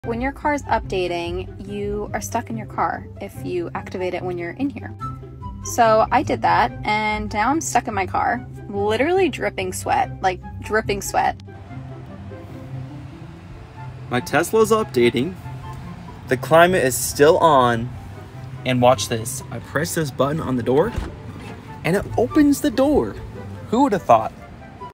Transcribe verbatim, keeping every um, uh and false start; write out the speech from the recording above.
When your car's updating, you are stuck in your car if you activate it when you're in here. So I did that, and now I'm stuck in my car, literally dripping sweat, like dripping sweat. My Tesla's updating. The climate is still on. And watch this. I press this button on the door, and it opens the door. Who would have thought?